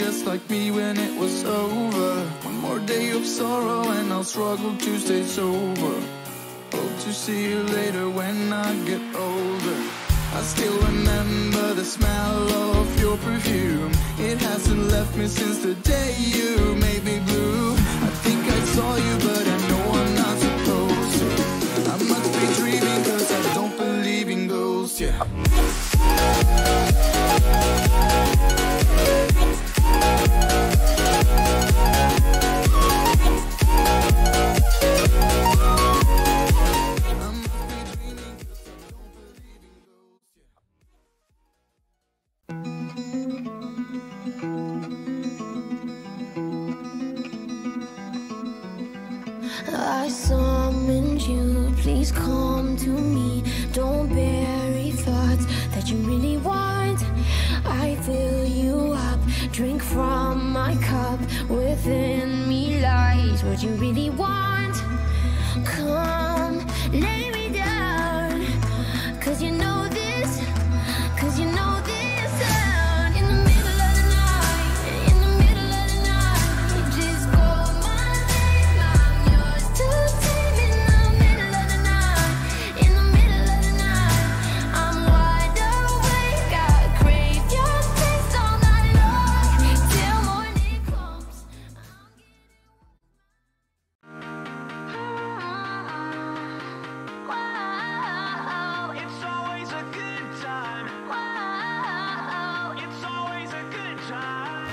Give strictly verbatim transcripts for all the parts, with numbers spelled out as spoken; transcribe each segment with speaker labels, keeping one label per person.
Speaker 1: just like me when it was over. One more day of sorrow and I'll struggle to stay sober. Hope to see you later when I get older. I still remember the smell of your perfume. It hasn't left me since the day you made me blue. I think I saw you, but I know I'm not supposed to. I must be dreaming, cause I don't believe in ghosts, yeah.
Speaker 2: I summoned you, please come to me. Don't bury thoughts that you really want. I fill you up, drink from my cup. Within me lies what you really want. Come, lay me down, cause you know this, cause you know this sound. In the middle of the night, in the middle of the night, just call my name, I'm yours to take. In the middle of the night, in the middle of the night, I'm wide awake, I crave your taste all night long, till morning comes. Wow,
Speaker 3: It's always a good time.
Speaker 2: wow.
Speaker 3: It's always a good time.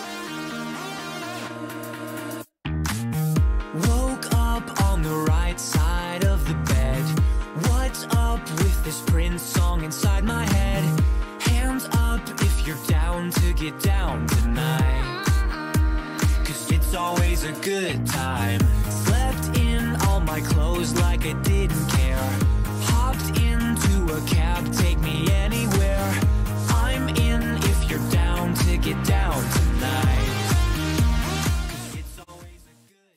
Speaker 3: Woke up on the right side of the bed. What's up with this Prince song inside my head? Hands up if you're down to get down tonight, cause it's always a good time. Slept in all my clothes like I didn't care. Hopped into a cab, take me anywhere. I'm in if you're down to get down tonight, cause it's always a good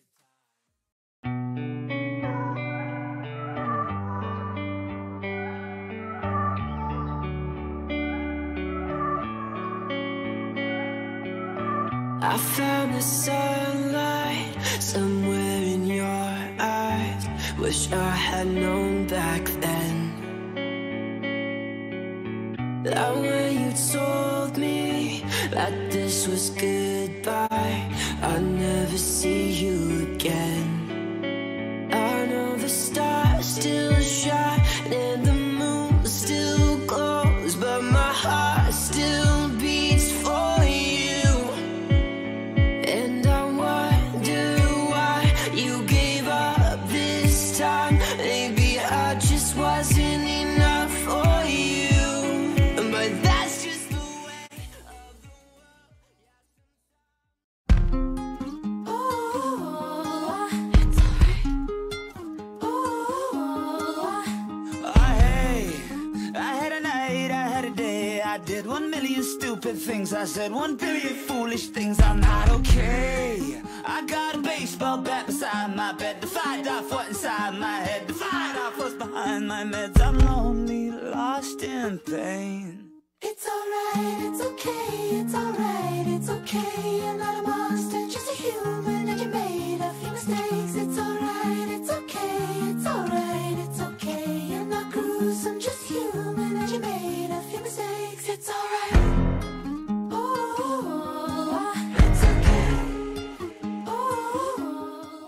Speaker 3: I found the sunlight somewhere in your eyes. Wish I had known back then that when you told me that this was goodbye, I'd never see you again. I know the stars still shine and the moon still glows, but my heart still beats for you. And I wonder why you gave up this time. Maybe I just wasn't enough for you, but that's just the way of the world. Oh, it's alright. Oh, hey, I had a night, I had a day. I did one million stupid things. I said one billion foolish things. I'm not okay. I got a baseball bat beside my bed to fight off what's inside my head, to fight off what's behind my meds. I'm lonely, lost in pain.
Speaker 2: it's alright, it's okay, it's alright, it's okay. You're not a monster, just a human, and you made a few mistakes. It's alright, it's okay, it's alright, it's okay. You're not gruesome, just human, and you made a few mistakes. It's alright. Oh, it's okay. Oh.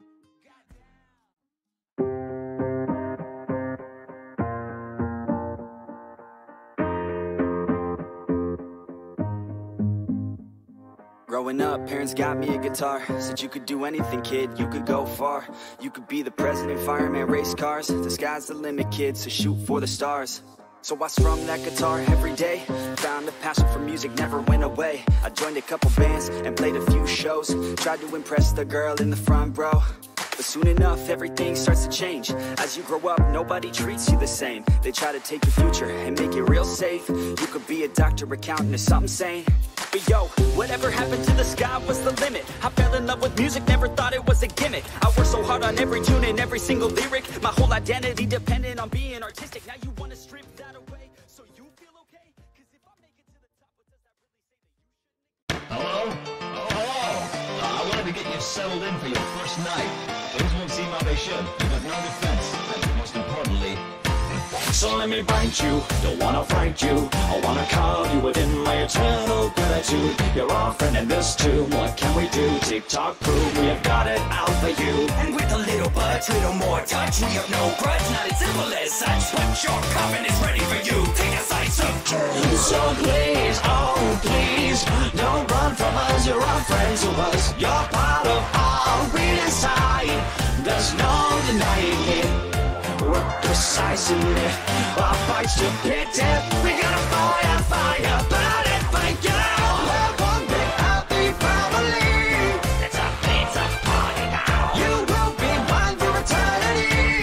Speaker 4: Growing up, parents got me a guitar. Said you could do anything, kid, you could go far. You could be the president, fireman, race cars. The sky's the limit, kid, so shoot for the stars. So I strummed that guitar every day. Found a passion for music, never went away. I joined a couple bands and played a few shows. Tried to impress the girl in the front row. But soon enough, everything starts to change. As you grow up, nobody treats you the same. They try to take your future and make it real safe. You could be a doctor, accountant, or something sane. But yo, whatever happened to the sky was the limit. I fell in love with music, never thought it was a gimmick. I worked so hard on every tune and every single lyric. My whole identity depended on being artistic. Now you wanna strip that away so you feel okay? Cause if I make it to the top, what does that really say that you shouldn't?
Speaker 5: Hello? Oh, hello. Uh, I wanted to get you settled in for your first night. Things won't seem how they should. You got no defense. And most importantly...
Speaker 6: So let me bite you, don't wanna fight you. I wanna call you within my eternal gratitude. You're our friend in this too. What can we do? TikTok prove we have got it out for you.
Speaker 7: And with a little budge, little more touch, we have no grudge, not as simple as such. But your coffin is ready for you. Take a slice of turn.
Speaker 6: So please, oh please, don't run from us. You're our friends to us. You're part of our real inside. There's no denying it. We're precisely our fights to pity. We got a fire, fire, burn it for you. We're one big happy family.
Speaker 7: It's a, it's a party now.
Speaker 6: You will be mine for eternity.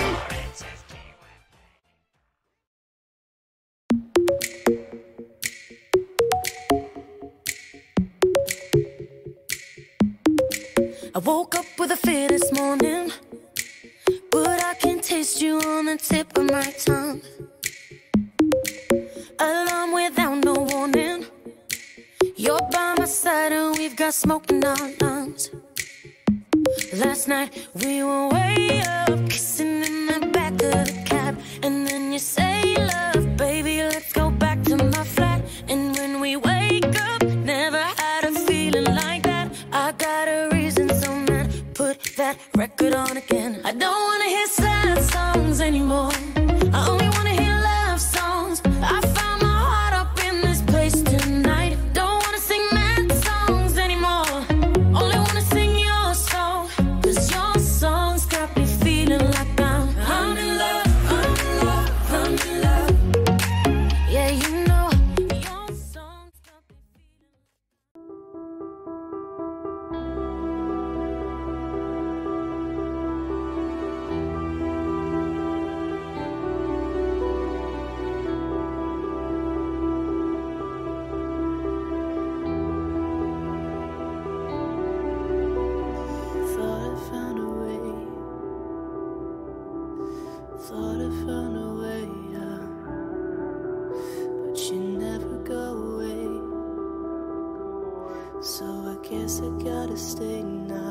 Speaker 2: I woke up with a fear this morning, but I can taste you on the tip of my tongue. Alarm without no warning. You're by my side and we've got smoke in our lungs. Last night we were way up, kissing in the back of the cab. And then you say, love, baby, let's go back to my flat. And when we wake up, never had a feeling like that. I got a reason, so man, put that record on again. I don't wanna hear sad songs anymore. I only wanna hear love songs. I found my heart up in this place tonight. Don't wanna sing mad songs anymore. Only wanna sing your song. Cause your songs got me feeling like I'm I'm in love, I'm in love, I'm in love. Yeah, you know, your songs got me feeling.
Speaker 3: Thought I found a way. Thought I found a way out, but you never go away. So I guess I gotta stay now.